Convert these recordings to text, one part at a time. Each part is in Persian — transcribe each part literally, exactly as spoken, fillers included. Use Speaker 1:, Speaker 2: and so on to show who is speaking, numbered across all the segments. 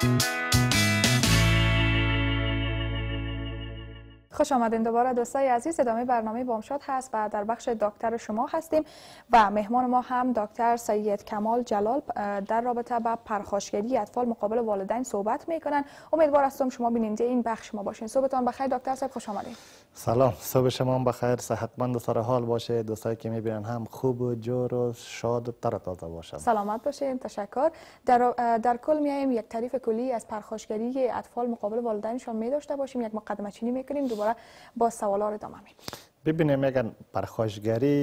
Speaker 1: خوش آمدین دوباره دوستای عزیز. ادامه برنامه بامشاد هست و در بخش دکتر شما هستیم و مهمان ما هم دکتر سید کمال جلال در رابطه با پرخاشگری اطفال مقابل والدین صحبت میکنن. امیدوار هستم شما بیننده این بخش ما باشین. صبحتان بخیر دکتر صاحب، خوش آمدین.
Speaker 2: سلام، صبح شما بخیر، صحتمند و سر حال باشه. دوستایی که میبینن هم خوب و جور و شاد و تر تازه باشن.
Speaker 1: سلامت باشین. تشکر. در در کل میایم یک تعریف کلی از پرخاشگری اطفال مقابل والدینشان می داشته باشیم، یک مقدمه چینی میکنیم، دوباره با سوالات ادامه میدیم.
Speaker 2: ببینیم میگن پرخاشگری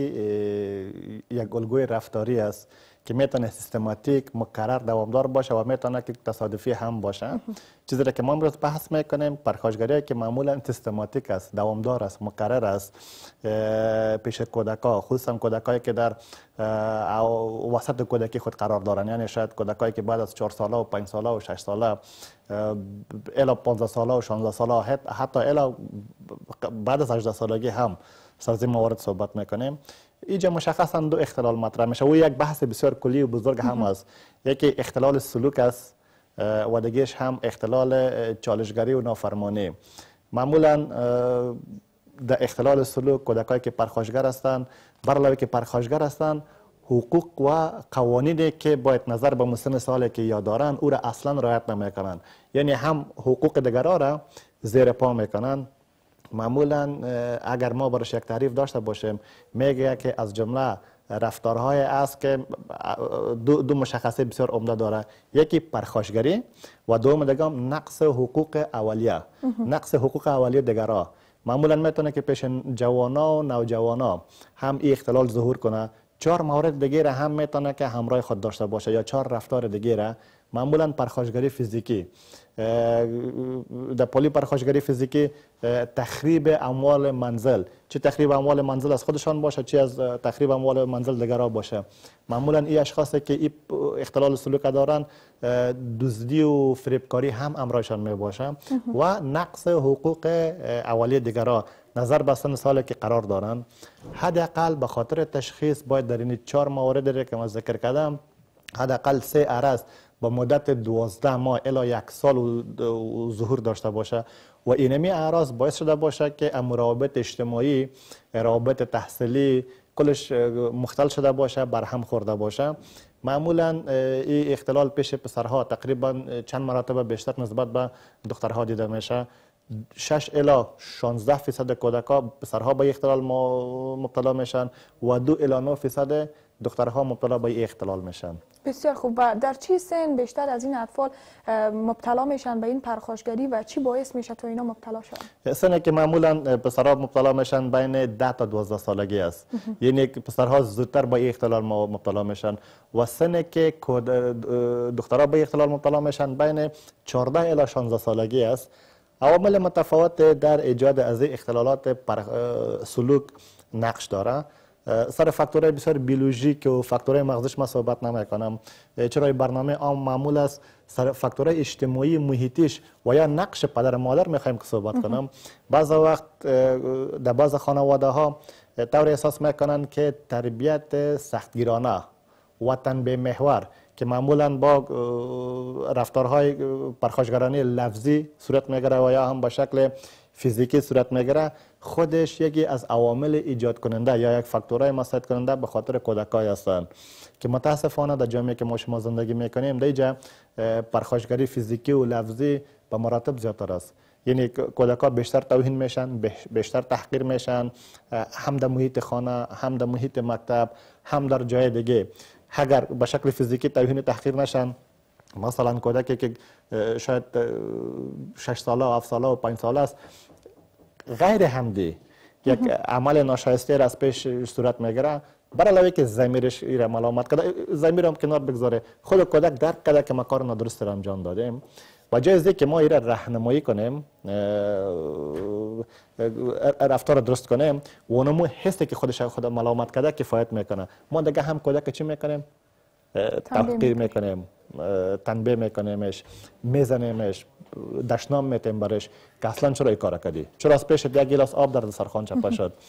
Speaker 2: یک الگوی رفتاری است که میتونه سیستماتیک، مکرر، دوامدار باشه و میتونه که تصادفی هم باشه. چیزی که ما امروز بحث میکنیم پرخاشگری که معمولا سیستماتیک است، دوامدار است، مکرر است پیش کودکا، خصوصا کودکایی که در وسط کودکی خود قرار دارن، یعنی شاید کودکایی که بعد از چهار ساله و پنج ساله و شش ساله الی پانزده ساله و شانزده ساله حتی الی بعد از هجده سالگی هم سر از این موارد صحبت میکنیم. اینجا مشخصا دو اختلال مطرح میشه و یک بحث بسیار کلی و بزرگ هم است. یکی اختلال سلوک است و دیگهش هم اختلال چالشگری و نافرمانی. معمولا در اختلال سلوک کودکایی که پرخاشگر هستند، بر علاوه که پرخاشگر هستند، حقوق و قوانینی که باید نظر به مسن سالی که یا دارن او را اصلا رعایت نمیکنن، یعنی هم حقوق دیگرها را زیر پا میکنن. معمولا اگر ما برش یک تعریف داشته باشیم میگه که از جمله رفتارهای است که دو, دو مشخصه بسیار عمده داره، یکی پرخاشگری و دوم دیگه نقص حقوق اولیه. نقص حقوق اولیه دیگرها معمولا میتونه که پیش جوانا و نوجوانا هم این اختلال ظهور کنه. چهار مورد دیگه را هم میتونه که همراه خود داشته باشه یا چهار رفتار دیگه را. معمولا پرخاشگری فیزیکی، در پلی پرخاشگری فیزیکی تخریب اموال منزل، چه تخریب اموال منزل از خودشان باشه چه از تخریب اموال منزل دیگرها باشه. معمولا این اشخاصی که این اختلال سلوک دارن دزدی و فریبکاری هم امرایشان می باشه و نقص حقوق اولیه دیگرها نظر به سن سالی که قرار دارن. حداقل به خاطر تشخیص باید در این چهار موارد که ما ذکر کردم حداقل سه عرض با مدت دوازده ماه الی یک سال ظهور داشته باشه و اینمی اعراض باعث شده باشه که روابط اجتماعی، روابط تحصیلی کلش مختل شده باشه، برهم خورده باشه. معمولا این اختلال پیش پسرها تقریبا چند مرتبه بیشتر نسبت به دخترها دیده میشه. شش الی شانزده فیصد کودکا پسرها به اختلال مبتلا میشن و دو الی نه فیصد دخترها مبتلا به اختلال میشن.
Speaker 1: بسیار خوب. و در چی سن بیشتر از این اطفال مبتلا میشن به این پرخاشگری و چی باعث میشه تا اینا مبتلا شن؟
Speaker 2: سنی که معمولا پسرها مبتلا میشن بین ده تا دوازده سالگی است. یعنی پسرها زودتر به اختلال مبتلا میشن و سنی که دخترها به اختلال مبتلا میشن بین چهارده الی شانزده سالگی است. عوامل متفاوت در ایجاد از اختلالات پر سلوک نقش داره. سر فاکتورهای بسیار بیولوژیک و فاکتورهای مغزش ما صحبت نمیکنم، چرا برنامه عام معمول است سر فاکتورهای اجتماعی محیطیش و یا نقش پدر و مادر میخوایم که صحبت کنم. بعض وقت در بعض خانواده ها طور احساس میکنن که تربیت سختگیرانه وطن به محور که معمولا با رفتارهای پرخاشگرانه لفظی صورت میگیره و یا هم به شکل فیزیکی صورت میگیره خودش یکی از عوامل ایجاد کننده یا یک فاکتورهای مساعد کننده به خاطر کودکای هستند که متاسفانه در جامعه که ما شما زندگی میکنیم دیجا پرخاشگری فیزیکی و لفظی به مراتب زیادتر است. یعنی کودکا بیشتر توهین میشن، بیشتر تحقیر میشن، هم در محیط خانه، هم در محیط مکتب، هم در جای دیگه. اگر به شکل فیزیکی توهین تحقیر نشن، مثلا کودکی که شاید شش ساله و هفت ساله و پنج ساله است غیر حمدی یک عمل ناشایسته را از پیش صورت میگیره، بر علاوه که ضمیرش را ملامت کرده، ضمیر هم کنار بگذاره، خود کودک درک کرده که ما کار نادرست را انجام دادیم و جایزه که ما ایره راهنمایی کنیم، رفتار درست کنیم و اونمو حسی که خودش خود ملامت کرده کفایت میکنه. ما دیگه هم کودک چی میکنیم؟ تحقیر میکنیم، تنبیه میکنیمش، میزنیمش، دشنام میتیم برش که اصلا چرا این کار کردی؟ چرا از پیش یک گلاس آب در دسترخوان چپه شد؟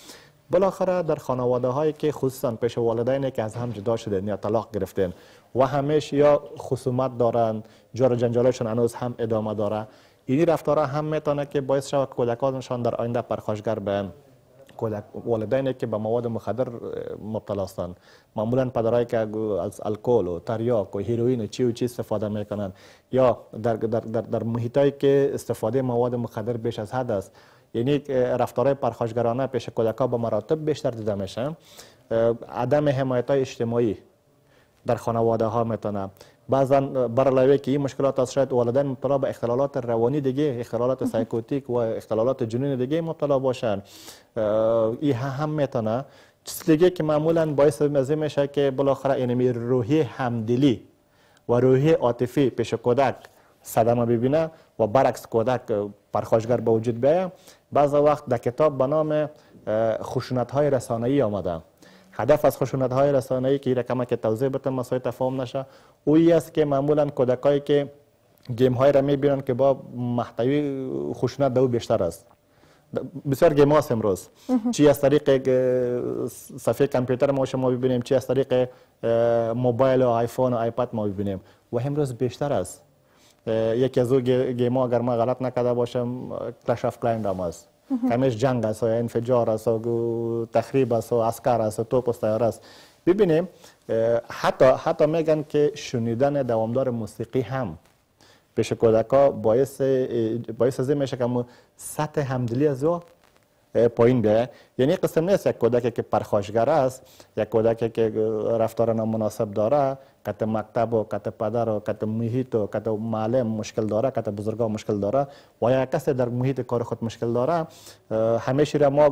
Speaker 2: بالاخره در خانواده هایی که خصوصا پیش والدینی که از هم جدا شدن یا طلاق گرفتن و همیشه یا خصومت دارن، جار جنجالشون هنوز هم ادامه داره، این رفتارها هم میتونه که باعث شود کودکانشان در آینده پرخاشگر بشن. والدینی که به مواد مخدر مبتلا هستند، معمولا پدرایی که از الکل و تریاک و هیروئین و چی و چی استفاده میکنن، یا در در در, در محیطایی که استفاده مواد مخدر بیش از حد است، یعنی رفتارهای پرخاشگرانه پیش کودکان به مراتب بیشتر دیده میشه. عدم حمایت های اجتماعی در خانواده ها میتونه بعضا بر علاوه که این مشکلات از شاید والدین مبتلا به اختلالات روانی دیگه، اختلالات سایکوتیک و اختلالات جنونی دیگه مبتلا باشن، این هم میتونه چیز دیگه که معمولا باعث مزه میشه که بالاخره اینمی روحی همدلی و روحی عاطفی پیش کودک صدمه ببینه و برعکس کودک پرخاشگر به وجود بیاید. بعض وقت در کتاب به نام خشونت های رسانه‌ای آمده. هدف از خشونت های رسانه‌ای که رقم که توضیح بدم مسائل تفاهم نشه، اویی است که معمولا کودکایی که گیم های را میبینن که با محتوی خشونت دو بیشتر است. بسیار گیم هاست امروز، چی از طریق صفحه کامپیوتر ما شما ببینیم، چی از طریق موبایل و آیفون و آیپد ما ببینیم و امروز بیشتر است. یکی از او گیم ها اگر ما غلط نکرده باشم کلش آف کلاین هم است، همیشه جنگ است و انفجار است و تخریب است و عسکر است و توپ و طیاره است. ببینیم حتی حتی میگن که شنیدن دوامدار موسیقی هم پیش کودکا باعث باعث از میشه که سطح همدلی از او پایین بیاید. یعنی قسم نیست یک کودکی که پرخاشگر است، یک کودکی که رفتار نامناسب داره، کت مکتب و کت پدر و کت محیط و کت معلم مشکل داره، کت بزرگا مشکل داره و یا کسی در محیط کار خود مشکل داره، همیشه را ما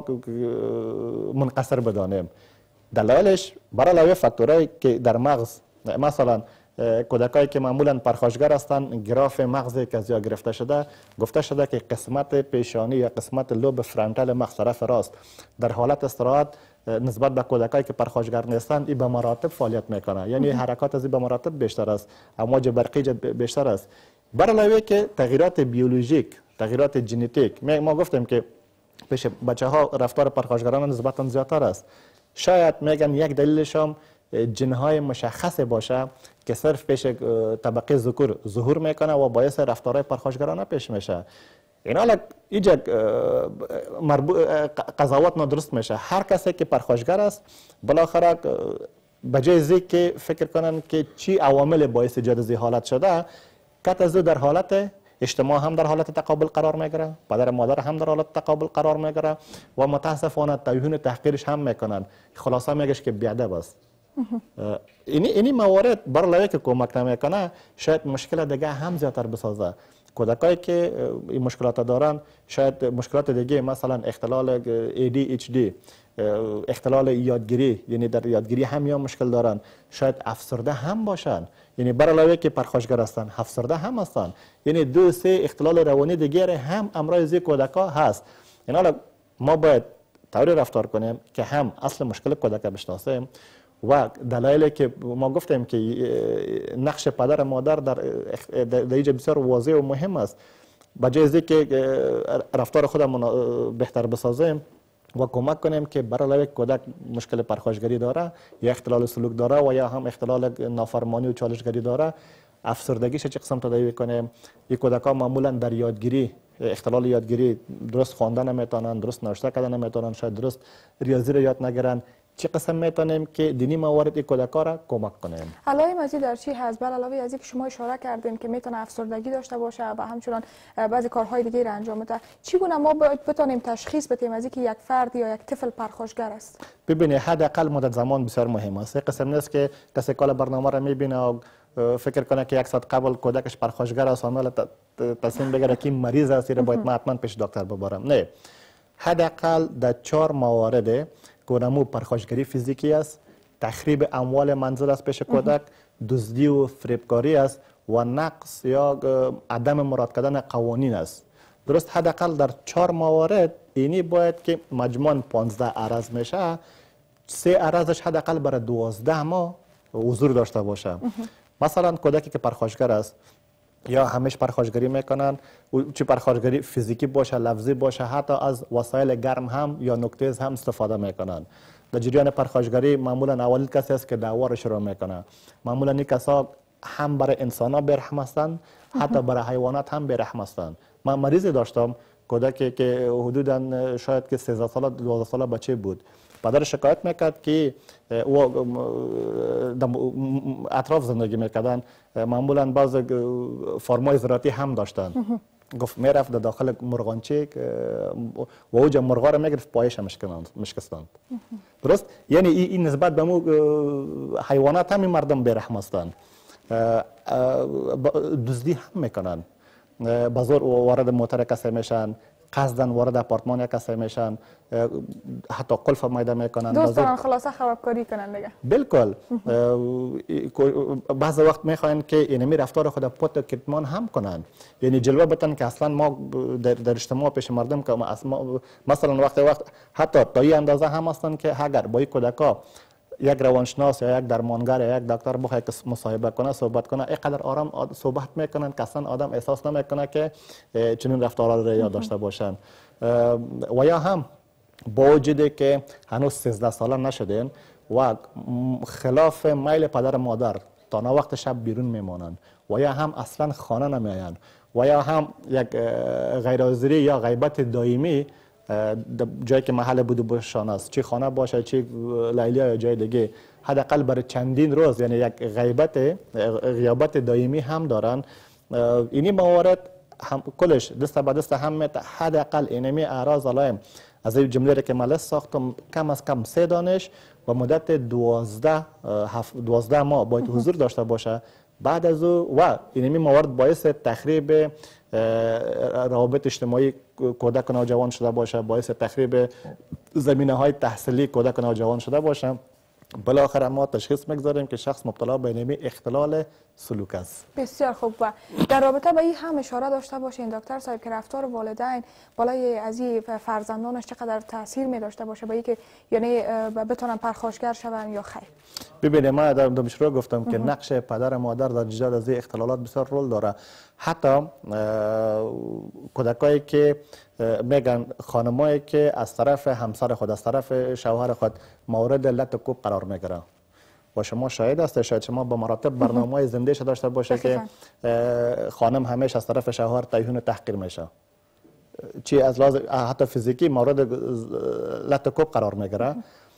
Speaker 2: منقصر بدانیم. دلایلش برای علاوه فاکتورایی که در مغز، مثلا کودکایی که معمولا پرخاشگر هستند، گراف مغزی که از یا گرفته شده، گفته شده که قسمت پیشانی یا قسمت لوب فرانتال مغز طرف راست در حالت استراحت نسبت به کودکایی که پرخاشگر نیستند این به مراتب فعالیت میکنه، یعنی حرکات از این به مراتب بیشتر است، امواج برقی بیشتر است. بر علاوه که تغییرات بیولوژیک، تغییرات ژنتیک، ما گفتیم که پیش بچه ها رفتار پرخاشگرانه نسبتا زیادتر است. شاید میگن یک دلیلش هم جنهای مشخص باشه که صرف پیش طبقه ذکور ظهور میکنه و باعث رفتارهای پرخاشگرانه پیش میشه. این حالا اینجا قضاوت نادرست میشه. هر کسی که پرخاشگر است بالاخره بجای ازی که فکر کنن که چی عوامل باعث ایجاد از حالت شده، کت از در حالت اجتماع هم در حالت تقابل قرار میگیره، پدر مادر هم در حالت تقابل قرار میگیره و متاسفانه توهین تحقیرش هم میکنن. خلاصه میگش که بیادب است. اینی اینی موارد بر علاوه که کمک نمیکنه شاید مشکل دیگه هم زیادتر بسازه. کودکایی که این مشکلات دارن شاید مشکلات دیگه مثلا اختلال ای دی اچ دی، اختلال یادگیری، یعنی در یادگیری هم یا مشکل دارن، شاید افسرده هم باشن، یعنی بر علاوه که پرخاشگر هستن افسرده هم هستن، یعنی دو سه اختلال روانی دیگه هم امراض کودکا هست. این حالا ما باید طوری رفتار کنیم که هم اصل مشکل کودک بشناسیم و دلایلی که ما گفتیم که نقش پدر مادر در در اینجا بسیار واضح و مهم است. بجای از که رفتار خودمون بهتر بسازیم و کمک کنیم که بر علاوه کودک مشکل پرخاشگری داره یا اختلال سلوک داره و یا هم اختلال نافرمانی و چالشگری داره، افسردگیش چه قسم تداوی کنیم. این کودک‌ها معمولا در یادگیری، اختلال یادگیری، درست خواندن نمیتونن، درست نوشته کردن نمیتونن، شاید درست ریاضی رو یاد نگیرن. چه قسم میتونیم که دینی موارد کودک‌ها را کمک کنیم؟
Speaker 1: علای مزید در چی هست؟ بر علاوه از اینکه شما اشاره کردین که میتونه افسردگی داشته باشه و همچنان بعضی کارهای دیگه را انجام بده، چگونه ما باید بتونیم تشخیص بدیم از اینکه یک فرد یا یک طفل پرخاشگر است؟
Speaker 2: ببینید حداقل مدت زمان بسیار مهم است. قسم نیست که کسی کال برنامه را میبینه و فکر کنه که یک ساعت قبل کودکش پرخاشگر است و تصمیم بگیره که مریض است، باید ما حتما پیش دکتر ببرم. نه، حداقل در چهار موارد گونمو پرخاشگری فیزیکی است، تخریب اموال منزل است پیش کودک، دزدی و فریبکاری است و نقص یا عدم مراعات کردن قوانین است. درست حداقل در چهار موارد اینی باید که مجموعاً پانزده عرض میشه، سه عرضش حداقل برای دوازده ماه حضور داشته باشه. مثلا کودکی که پرخاشگر است یا همیشه پرخاشگری میکنن، چه پرخاشگری فیزیکی باشه، لفظی باشه، حتی از وسایل گرم هم یا نوک‌تیز هم استفاده میکنن. در جریان پرخاشگری معمولا اولی کسی است که دعوا رو شروع میکنه. معمولا این کسا هم برای انسان ها بیرحم هستند، حتی برای حیوانات هم بیرحم هستند. من مریضی داشتم کودکی که حدودا شاید که سیزده ساله دوازده ساله بچه بود. پدر شکایت میکرد که او اطراف زندگی میکردن، معمولا بعض فرمای زراعتی هم داشتن. گفت میرفت در داخل مرغانچه و اوجا مرغا رو میگرفت پایش مشکستند. درست؟ یعنی این نسبت به مو حیوانات هم مردم بیرحم هستند. دزدی هم میکنن، بازار وارد موتر کسی میشن، قصدن وارد آپارتمان کسی میشن، حتی قلف میده میکنن.
Speaker 1: دوست دارن خلاصه خرابکاری کنن دیگه.
Speaker 2: بالکل. بعض وقت میخواین که اینمی رفتار خود پت و کتمان هم کنن، یعنی جلوه بتن که اصلا ما در, در اجتماع پیش مردم که مثلا وقت وقت حتی تا این اندازه هم هستن که اگر با یک کودکا یک روانشناس یا یک درمانگر یا یک دکتر بخواد که مصاحبه کنه، صحبت کنه، اینقدر آرام صحبت میکنن که اصلا آدم احساس نمیکنه که چنین رفتارها رو یا داشته باشن. و یا هم با وجودی که هنوز سیزده ساله نشدین و خلاف میل پدر مادر تا نه وقت شب بیرون میمانند و یا هم اصلا خانه نمیاین و یا هم یک غیرحاضری یا غیبت دائمی جایی که محل بود و بشان است، چه خانه باشه چه لیلیا یا جای دیگه، حداقل برای چندین روز، یعنی یک غیبت غیابت دائمی هم دارن. اینی موارد هم کلش دست به دست هم میت حداقل اینمی اعراض علائم از این جمله که من ساختم کم از کم سه دانش و مدت دوازده دوازده ماه باید حضور داشته باشه. بعد از او و اینمی موارد باعث تخریب روابط اجتماعی کودک نوجوان شده باشه، باعث تخریب زمینه های تحصیلی کودک نوجوان شده باشه. بالاخره ما تشخیص میگذاریم که شخص مبتلا به اینمی اختلال سلوک است.
Speaker 1: بسیار خوب. و در رابطه با این هم اشاره داشته باشین دکتر صاحب که رفتار والدین بالای از این فرزندانش چقدر تاثیر می داشته باشه با اینکه یعنی بتونن پرخاشگر شون یا خیر؟
Speaker 2: ببینید من در دو شروع گفتم که نقش پدر مادر در ایجاد از این اختلالات بسیار رول داره. حتی کودکایی که میگن خانمایی که از طرف همسر خود از طرف شوهر خود مورد لط و کوب قرار میگیرن و شما شاهد هست، شاید شما به مراتب برنامه‌های زنده داشته باشه که خانم همیشه از طرف شوهر توهین و تحقیر میشه، چی از لحاظ حتی فیزیکی مورد لط و کوب قرار میگیره.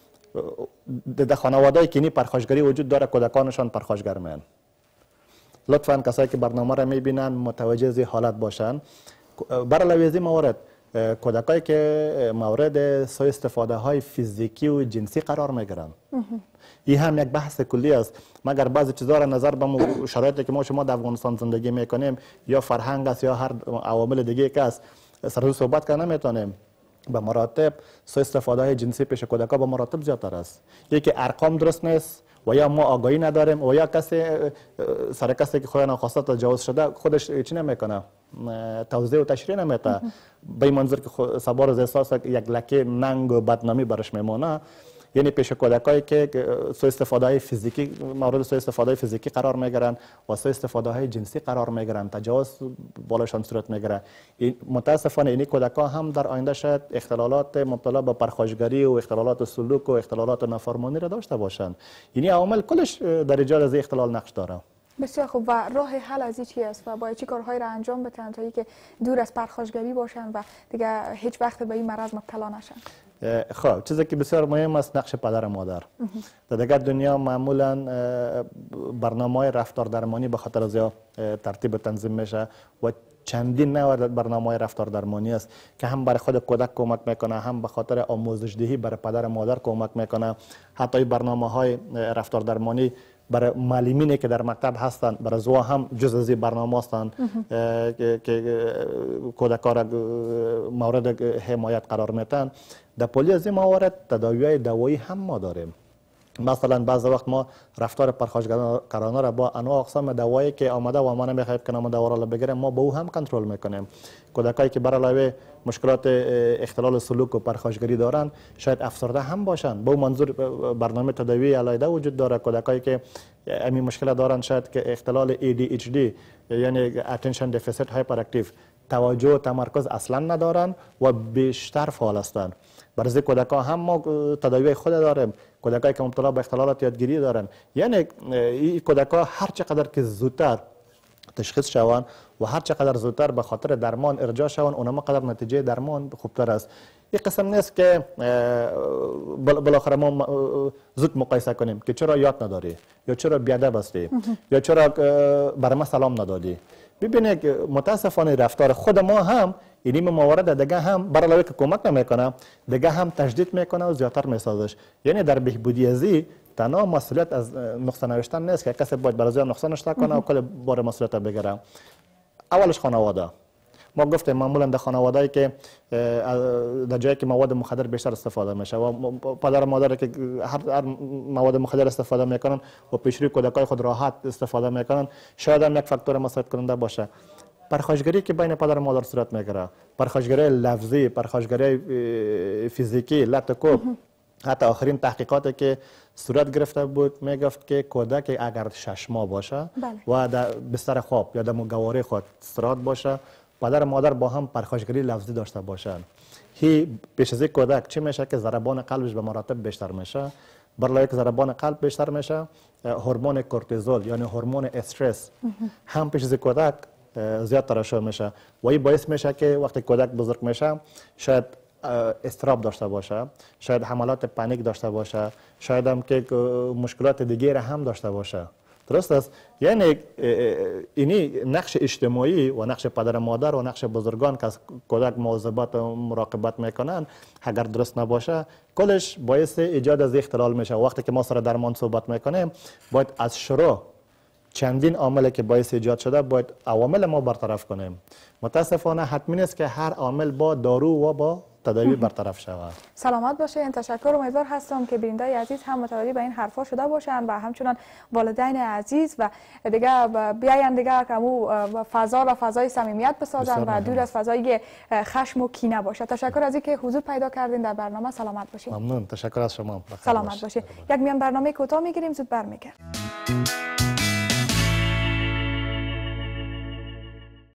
Speaker 2: در خانواده‌ای که نی پرخاشگری وجود داره کودکانشان پرخاشگر میان. لطفاً کسایی که برنامه را میبینن متوجه از حالت باشن. بر علاوه از این موارد کودکایی که مورد سوء استفاده های فیزیکی و جنسی قرار میگیرن، این هم یک بحث کلی است. مگر بعضی چیزا را نظر به شرایطی که ما شما در افغانستان زندگی میکنیم یا فرهنگ است یا هر عوامل دیگه که است سر صحبت کنه نمیتونیم. به مراتب سوء استفاده های جنسی پیش کودکا به مراتب زیادتر است. یکی ارقام درست نیست و یا ما آگاهی نداریم و یا کسی سر کسی که خود ناخواسته تجاوز شده خودش چی نمیکنه، توضیح و تشریح نمیده، به این منظور که سوار از احساس یک لکه ننگ و بدنامی برش میمونه. یعنی پیش کودکایی که سوء استفاده های فیزیکی مورد سوء استفاده فیزیکی قرار میگیرن و سوء استفاده های جنسی قرار میگیرن، تجاوز بالاشان صورت میگیره. متاسفانه این کودکا هم در آینده شاید اختلالات مبتلا به پرخاشگری و اختلالات سلوک و اختلالات نافرمانی را داشته باشند. یعنی عوامل کلش در ایجاد از اختلال نقش داره.
Speaker 1: بسیار خوب. و راه حل از این چی است و باید چی کارهایی را انجام بدن تا اینکه دور از پرخاشگری باشن و دیگه هیچ وقت به این مرض مبتلا نشن؟
Speaker 2: خب چیزی که بسیار مهم است نقش پدر و مادر. در دیگر دنیا معمولا برنامه‌های رفتار درمانی به خاطر از ترتیب تنظیم میشه و چندین نوع برنامه‌های رفتار درمانی است که هم برای خود کودک کمک میکنه، هم به خاطر آموزش دهی برای پدر و مادر کمک میکنه. حتی برنامه‌های رفتار درمانی برای معلمینی که در مکتب هستند برای زوا هم جز از این برنامه هستند که کودکان را مورد حمایت قرار میدن. در پلی از این موارد تداوی دوایی هم ما داریم. مثلا بعض وقت ما رفتار پرخاشگرانه را با انواع اقسام دوایی که آمده و ما نمیخوایم که نام دوا را بگیریم ما با او هم کنترل میکنیم. کودکایی که بر علاوه مشکلات اختلال سلوک و پرخاشگری دارن شاید افسرده هم باشن. با منظور برنامه تداوی علیحده وجود داره. کودکایی که همین مشکل دارن شاید که اختلال ای دی اچ دی یعنی attention deficit hyperactive توجه و تمرکز اصلا ندارن و بیشتر فعال هستند. برای کودکان هم ما تداوی خود داریم، کودکایی که مبتلا به اختلالات یادگیری دارن. یعنی این کودکان هر چقدر که زودتر تشخیص شوند و هر چقدر زودتر به خاطر درمان ارجاع شوند اونم قدر نتیجه درمان خوبتر است. این قسم نیست که بالاخره ما زود مقایسه کنیم که چرا یاد نداری یا چرا بیادب هستی یا چرا بر ما سلام ندادی. ببینید متاسفانه رفتار خود ما هم این موارد دیگه هم برای علاوه که کمک نمیکنه دیگه هم تجدید میکنه و زیادتر میسازش. یعنی در بهبودی ازی تنها مسئولیت از نقصه نوشتن نیست که کسی باید برای نقصه نوشته کنه و کل بار مسئولیت بگیره. اولش خانواده. ما گفتیم معمولا در خانواده‌ای که در جایی که مواد مخدر بیشتر استفاده میشه و پدر و مادر که هر مواد مخدر استفاده میکنن و پیشروی کودکای خود راحت استفاده میکنن شاید هم یک فاکتور مساعد کننده باشه. پرخاشگری که بین پدر و مادر صورت میگیره، پرخاشگری لفظی، پرخاشگری فیزیکی، لطکوب، حتی آخرین تحقیقاتی که صورت گرفته بود میگفت که کودک اگر شش ماه باشه بله. و در بستر خواب یا در مگواره خود استراحت باشه پدر و مادر با هم پرخاشگری لفظی داشته باشند، هی پیش از کودک چی میشه که ضربان قلبش به مراتب بیشتر میشه. برای که ضربان قلب بیشتر میشه هورمون کورتیزول یعنی هورمون استرس هم پیش از کودک زیاد ترشح میشه و این باعث میشه که وقتی کودک بزرگ میشه شاید استراب داشته باشه، شاید حملات پانیک داشته باشه، شاید هم که مشکلات دیگه را هم داشته باشه. درست است؟ یعنی اینی نقش اجتماعی و نقش پدر و مادر و نقش بزرگان که از کودک مواظبت و مراقبت میکنن اگر درست نباشه کلش باعث ایجاد از اختلال میشه. وقتی که ما سر درمان صحبت میکنیم باید از شروع چندین عاملی که باعث ایجاد شده باید عوامل ما برطرف کنیم. متاسفانه حتمی نیست که هر عامل با دارو و با تداوی برطرف شود.
Speaker 1: سلامت باشین. تشکر. امیدوار هستم که بیننده عزیز هم متوجه به این حرفا شده باشند و همچنان والدین عزیز و دیگه بیاین دیگه که مو فضا و فضای صمیمیت بسازن و دور از فضای خشم و کینه باشه. تشکر از اینکه حضور پیدا کردین در برنامه. سلامت باشین.
Speaker 2: ممنون. تشکر از شما.
Speaker 1: سلامت باشین. یک میان برنامه کوتاه میگیریم زود برمیگردیم.